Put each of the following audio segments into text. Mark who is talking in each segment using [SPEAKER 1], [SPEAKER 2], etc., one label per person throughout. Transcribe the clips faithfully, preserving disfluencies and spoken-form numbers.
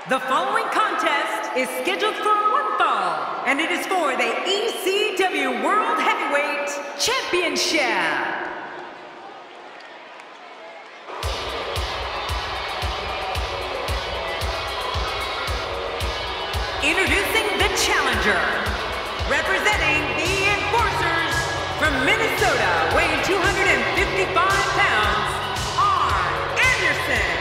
[SPEAKER 1] The following contest is scheduled for one fall, and it is for the E C W World Heavyweight Championship. Introducing the challenger, representing the Enforcers from Minnesota, weighing two hundred fifty-five pounds, Arn Anderson.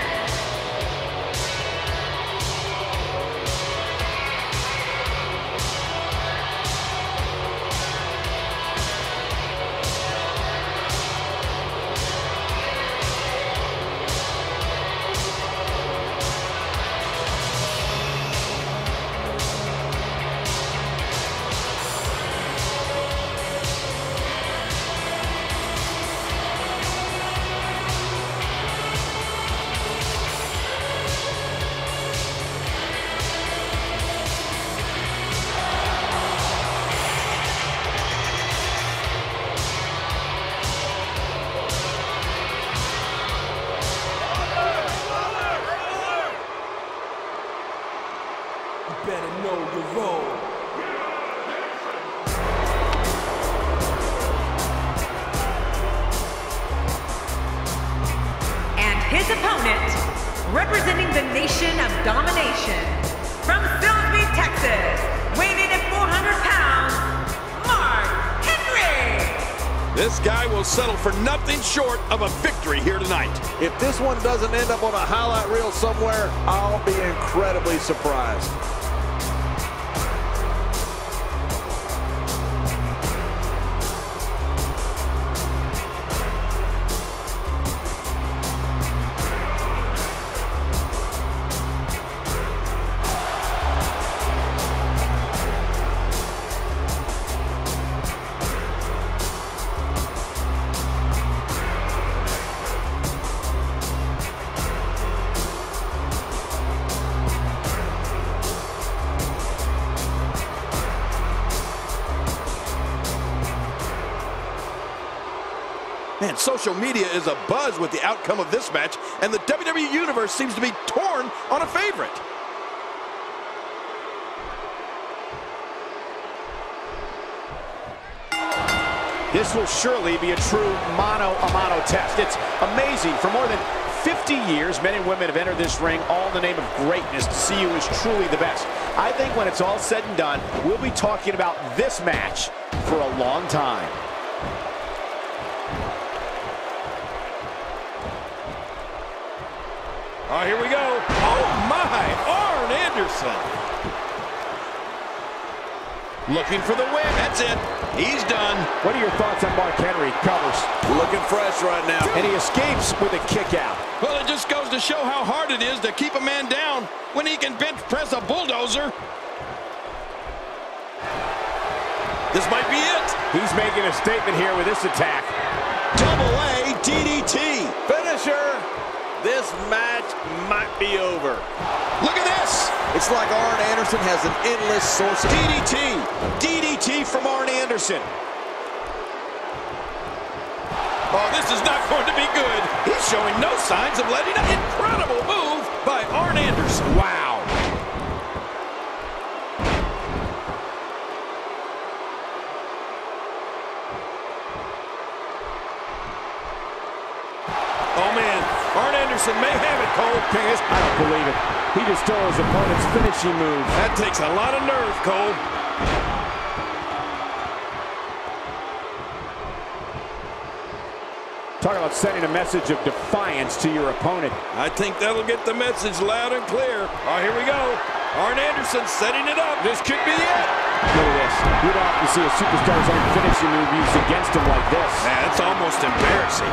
[SPEAKER 2] Better know your role.
[SPEAKER 1] And his opponent, representing the Nation of Domination, from Salisbury, Texas, weighing in at four hundred pounds, Mark Henry.
[SPEAKER 3] This guy will settle for nothing short of a victory here tonight.
[SPEAKER 4] If this one doesn't end up on a highlight reel somewhere, I'll be incredibly surprised.
[SPEAKER 3] Man, social media is abuzz with the outcome of this match, and the W W E Universe seems to be torn on a favorite.
[SPEAKER 5] This will surely be a true mano-a-mano test. It's amazing. For more than fifty years, men and women have entered this ring all in the name of greatness to see who is truly the best. I think when it's all said and done, we'll be talking about this match for a long time.
[SPEAKER 3] Oh, here we go. Oh, my. Arn Anderson. Looking for the win. That's it. He's done.
[SPEAKER 5] What are your thoughts on Mark Henry? Covers.
[SPEAKER 4] Looking fresh right now.
[SPEAKER 5] And he escapes with a kick out.
[SPEAKER 3] Well, it just goes to show how hard it is to keep a man down when he can bench press a bulldozer. This might be it.
[SPEAKER 5] He's making a statement here with this attack.
[SPEAKER 3] Double A D D T.
[SPEAKER 4] Finisher. This match might be over.
[SPEAKER 3] Look at this.
[SPEAKER 4] It's like Arn Anderson has an endless source of
[SPEAKER 3] D D T. D D T from Arn Anderson. Oh, this is not going to be good. He's showing no signs of letting up. Incredible move by Arn Anderson.
[SPEAKER 5] Wow.
[SPEAKER 3] Oh, man. Arn Anderson may have it, Cole.
[SPEAKER 5] I don't believe it. He just stole his opponent's finishing move.
[SPEAKER 3] That takes a lot of nerve, Cole.
[SPEAKER 5] Talk about sending a message of defiance to your opponent.
[SPEAKER 3] I think that'll get the message loud and clear. Oh, here we go. Arn Anderson setting it up. This could be it.
[SPEAKER 5] Look at this. You don't often see a superstar's own finishing move used against him like this.
[SPEAKER 3] Man, that's almost embarrassing.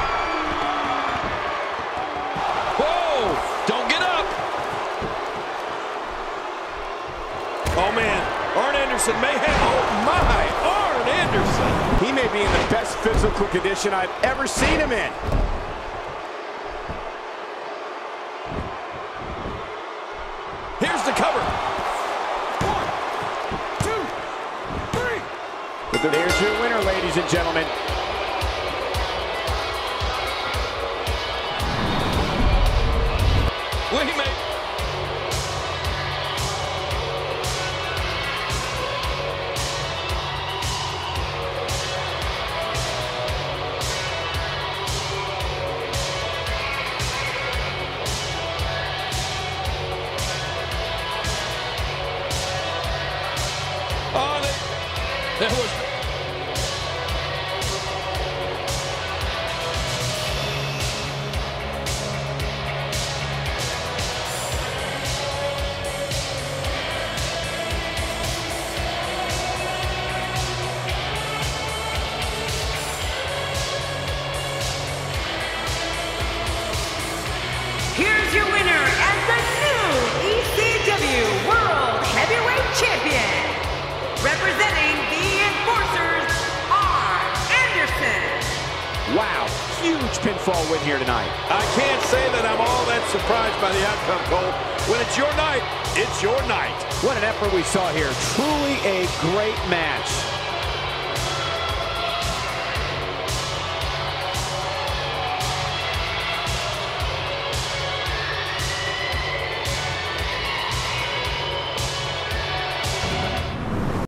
[SPEAKER 3] Don't get up. Oh, man. Arn Anderson may have... Oh, my. Arn Anderson.
[SPEAKER 5] He may be in the best physical condition I've ever seen him in.
[SPEAKER 3] Here's the cover.
[SPEAKER 2] One, two, three.
[SPEAKER 5] But there's your winner, ladies and gentlemen.
[SPEAKER 3] Well, he may... That was...
[SPEAKER 1] Here's your winner and the new E C W World Heavyweight Champion, representing the Enforcers, Arn Anderson.
[SPEAKER 5] Wow, huge pinfall win here tonight.
[SPEAKER 3] I can't say that I'm all that surprised by the outcome, Cole. When it's your night, it's your night.
[SPEAKER 5] What an effort we saw here. Truly a great match.